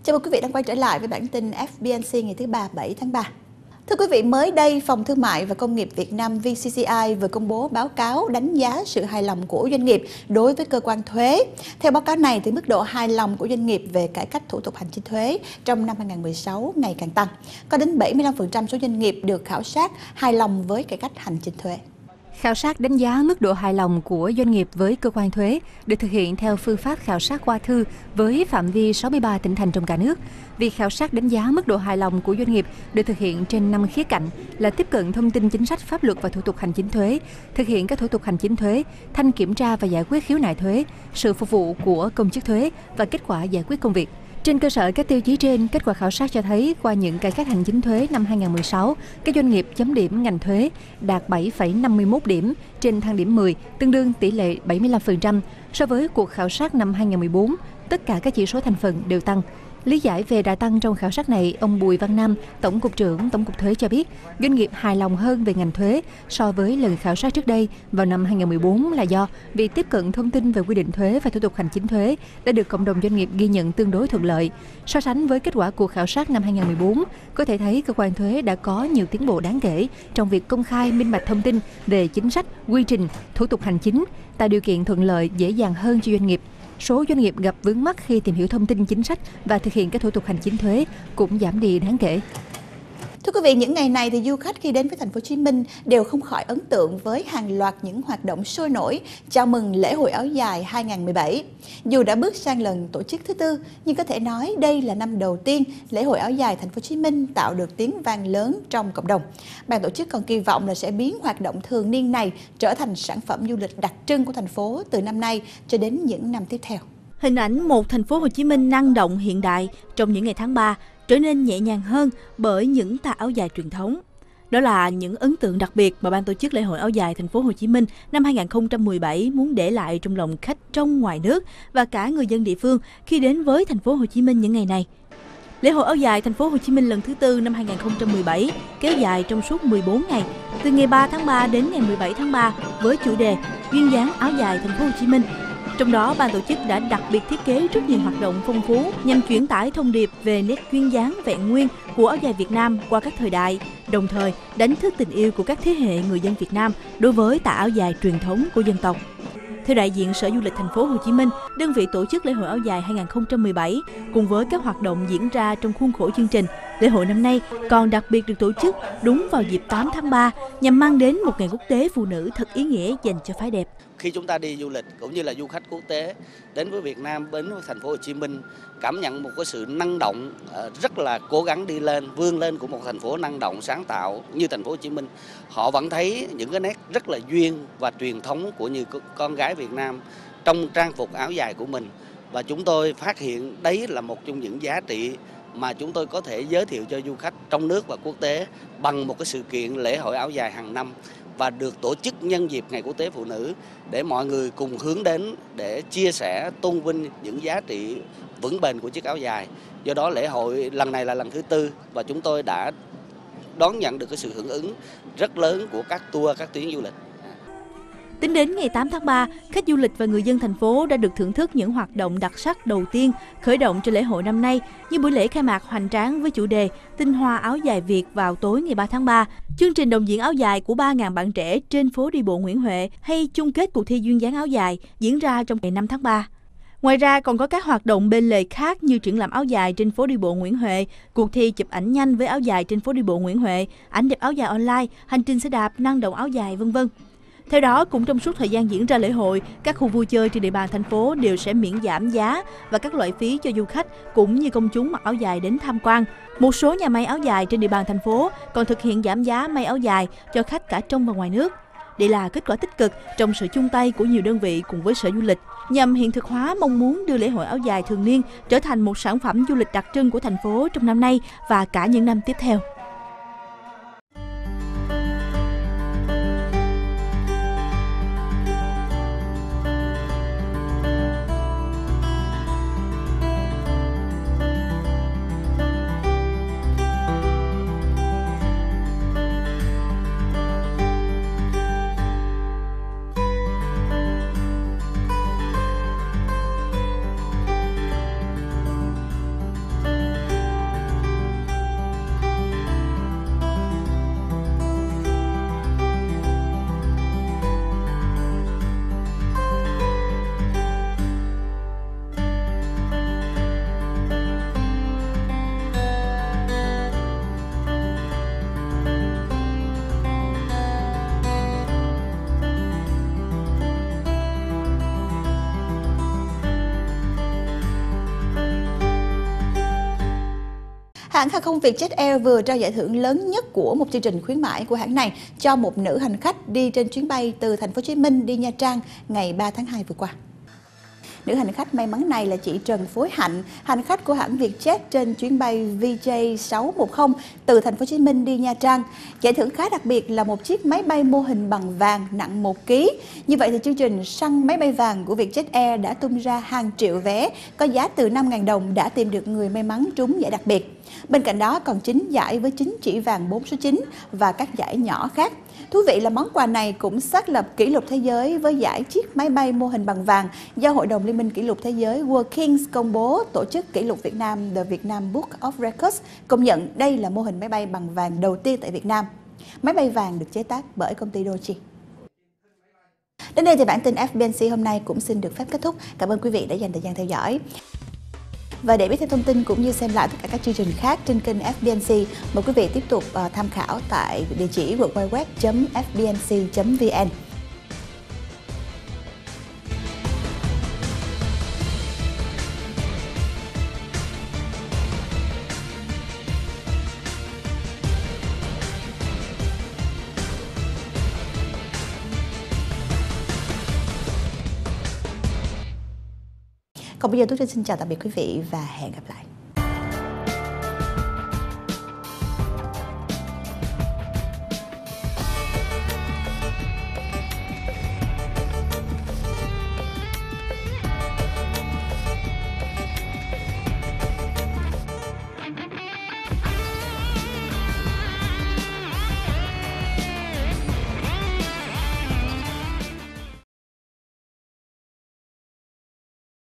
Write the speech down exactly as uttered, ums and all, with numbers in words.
Chào mừng quý vị đang quay trở lại với bản tin ép bê en xê ngày thứ ba, bảy tháng ba. Thưa quý vị, mới đây, Phòng Thương mại và Công nghiệp Việt Nam vê xê xê i vừa công bố báo cáo đánh giá sự hài lòng của doanh nghiệp đối với cơ quan thuế. Theo báo cáo này, thì mức độ hài lòng của doanh nghiệp về cải cách thủ tục hành chính thuế trong năm hai nghìn không trăm mười sáu ngày càng tăng. Có đến bảy mươi lăm phần trăm số doanh nghiệp được khảo sát hài lòng với cải cách hành chính thuế. Khảo sát đánh giá mức độ hài lòng của doanh nghiệp với cơ quan thuế được thực hiện theo phương pháp khảo sát qua thư với phạm vi sáu mươi ba tỉnh thành trong cả nước. Việc khảo sát đánh giá mức độ hài lòng của doanh nghiệp được thực hiện trên năm khía cạnh là tiếp cận thông tin chính sách pháp luật và thủ tục hành chính thuế, thực hiện các thủ tục hành chính thuế, thanh kiểm tra và giải quyết khiếu nại thuế, sự phục vụ của công chức thuế và kết quả giải quyết công việc. Trên cơ sở các tiêu chí trên, kết quả khảo sát cho thấy qua những cải cách hành chính thuế năm hai nghìn không trăm mười sáu, các doanh nghiệp chấm điểm ngành thuế đạt bảy phẩy năm mươi mốt điểm trên thang điểm mười, tương đương tỷ lệ bảy mươi lăm phần trăm. So với cuộc khảo sát năm hai nghìn không trăm mười bốn, tất cả các chỉ số thành phần đều tăng. Lý giải về đà tăng trong khảo sát này, ông Bùi Văn Nam, Tổng cục trưởng Tổng cục Thuế cho biết, doanh nghiệp hài lòng hơn về ngành thuế so với lần khảo sát trước đây vào năm hai nghìn không trăm mười bốn là do việc tiếp cận thông tin về quy định thuế và thủ tục hành chính thuế đã được cộng đồng doanh nghiệp ghi nhận tương đối thuận lợi. So sánh với kết quả cuộc khảo sát năm hai nghìn không trăm mười bốn, có thể thấy cơ quan thuế đã có nhiều tiến bộ đáng kể trong việc công khai minh bạch thông tin về chính sách, quy trình, thủ tục hành chính, tạo điều kiện thuận lợi dễ dàng hơn cho doanh nghiệp. Số doanh nghiệp gặp vướng mắc khi tìm hiểu thông tin chính sách và thực hiện các thủ tục hành chính thuế cũng giảm đi đáng kể. Thưa quý vị, những ngày này thì du khách khi đến với thành phố Hồ Chí Minh đều không khỏi ấn tượng với hàng loạt những hoạt động sôi nổi chào mừng lễ hội áo dài hai nghìn không trăm mười bảy. Dù đã bước sang lần tổ chức thứ tư, nhưng có thể nói đây là năm đầu tiên lễ hội áo dài thành phố Hồ Chí Minh tạo được tiếng vang lớn trong cộng đồng. Ban tổ chức còn kỳ vọng là sẽ biến hoạt động thường niên này trở thành sản phẩm du lịch đặc trưng của thành phố từ năm nay cho đến những năm tiếp theo. Hình ảnh một thành phố Hồ Chí Minh năng động hiện đại trong những ngày tháng ba trở nên nhẹ nhàng hơn bởi những tà áo dài truyền thống. Đó là những ấn tượng đặc biệt mà ban tổ chức lễ hội áo dài thành phố Hồ Chí Minh năm hai nghìn không trăm mười bảy muốn để lại trong lòng khách trong ngoài nước và cả người dân địa phương khi đến với thành phố Hồ Chí Minh những ngày này. Lễ hội áo dài thành phố Hồ Chí Minh lần thứ tư năm hai nghìn không trăm mười bảy kéo dài trong suốt mười bốn ngày, từ ngày ba tháng ba đến ngày mười bảy tháng ba với chủ đề Duyên dáng áo dài thành phố Hồ Chí Minh. Trong đó, ban tổ chức đã đặc biệt thiết kế rất nhiều hoạt động phong phú nhằm truyền tải thông điệp về nét duyên dáng vẹn nguyên của áo dài Việt Nam qua các thời đại, đồng thời đánh thức tình yêu của các thế hệ người dân Việt Nam đối với tà áo dài truyền thống của dân tộc. Theo đại diện Sở Du lịch thành phố Hồ Chí Minh, đơn vị tổ chức lễ hội áo dài hai nghìn không trăm mười bảy cùng với các hoạt động diễn ra trong khuôn khổ chương trình, lễ hội năm nay còn đặc biệt được tổ chức đúng vào dịp tám tháng ba nhằm mang đến một ngày quốc tế phụ nữ thật ý nghĩa dành cho phái đẹp. Khi chúng ta đi du lịch cũng như là du khách quốc tế đến với Việt Nam, đến với thành phố Hồ Chí Minh, cảm nhận một cái sự năng động, rất là cố gắng đi lên, vươn lên của một thành phố năng động, sáng tạo như thành phố Hồ Chí Minh. Họ vẫn thấy những cái nét rất là duyên và truyền thống của nhiều con gái Việt Nam trong trang phục áo dài của mình. Và chúng tôi phát hiện đấy là một trong những giá trị mà chúng tôi có thể giới thiệu cho du khách trong nước và quốc tế bằng một cái sự kiện lễ hội áo dài hàng năm và được tổ chức nhân dịp Ngày Quốc tế Phụ nữ để mọi người cùng hướng đến để chia sẻ, tôn vinh những giá trị vững bền của chiếc áo dài. Do đó lễ hội lần này là lần thứ tư và chúng tôi đã đón nhận được cái sự hưởng ứng rất lớn của các tour, các tuyến du lịch. Tính đến ngày tám tháng ba, khách du lịch và người dân thành phố đã được thưởng thức những hoạt động đặc sắc đầu tiên khởi động cho lễ hội năm nay như buổi lễ khai mạc hoành tráng với chủ đề Tinh hoa áo dài Việt vào tối ngày ba tháng ba, chương trình đồng diễn áo dài của ba nghìn bạn trẻ trên phố đi bộ Nguyễn Huệ hay chung kết cuộc thi duyên dáng áo dài diễn ra trong ngày năm tháng ba. Ngoài ra còn có các hoạt động bên lề khác như triển lãm áo dài trên phố đi bộ Nguyễn Huệ, cuộc thi chụp ảnh nhanh với áo dài trên phố đi bộ Nguyễn Huệ, ảnh đẹp áo dài online, hành trình xe đạp năng động áo dài, vân vân. Theo đó, cũng trong suốt thời gian diễn ra lễ hội, các khu vui chơi trên địa bàn thành phố đều sẽ miễn giảm giá và các loại phí cho du khách cũng như công chúng mặc áo dài đến tham quan. Một số nhà may áo dài trên địa bàn thành phố còn thực hiện giảm giá may áo dài cho khách cả trong và ngoài nước. Đây là kết quả tích cực trong sự chung tay của nhiều đơn vị cùng với Sở Du lịch nhằm hiện thực hóa mong muốn đưa lễ hội áo dài thường niên trở thành một sản phẩm du lịch đặc trưng của thành phố trong năm nay và cả những năm tiếp theo. Hãng hàng không Vietjet Air vừa trao giải thưởng lớn nhất của một chương trình khuyến mãi của hãng này cho một nữ hành khách đi trên chuyến bay từ thành phố Hồ Chí Minh đi Nha Trang ngày ba tháng hai vừa qua. Nữ hành khách may mắn này là chị Trần Phối Hạnh, hành khách của hãng Vietjet trên chuyến bay V J sáu một không từ thành phố Hồ Chí Minh đi Nha Trang. Giải thưởng khá đặc biệt là một chiếc máy bay mô hình bằng vàng nặng một ki lô gam. Như vậy thì chương trình săn máy bay vàng của Vietjet Air đã tung ra hàng triệu vé có giá từ năm nghìn đồng đã tìm được người may mắn trúng giải đặc biệt. Bên cạnh đó còn chín giải với chín chỉ vàng bốn số chín và các giải nhỏ khác. Thú vị là món quà này cũng xác lập kỷ lục thế giới với giải chiếc máy bay mô hình bằng vàng do Hội đồng Liên minh Kỷ lục Thế giới World Kings công bố. Tổ chức kỷ lục Việt Nam The Vietnam Book of Records công nhận đây là mô hình máy bay bằng vàng đầu tiên tại Việt Nam. Máy bay vàng được chế tác bởi công ty Doji. Đến đây thì bản tin F B N C hôm nay cũng xin được phép kết thúc. Cảm ơn quý vị đã dành thời gian theo dõi. Và để biết thêm thông tin cũng như xem lại tất cả các chương trình khác trên kênh F B N C, mời quý vị tiếp tục uh, tham khảo tại địa chỉ w w w chấm f b n c chấm v n. Còn bây giờ tôi xin chào tạm biệt quý vị và hẹn gặp lại.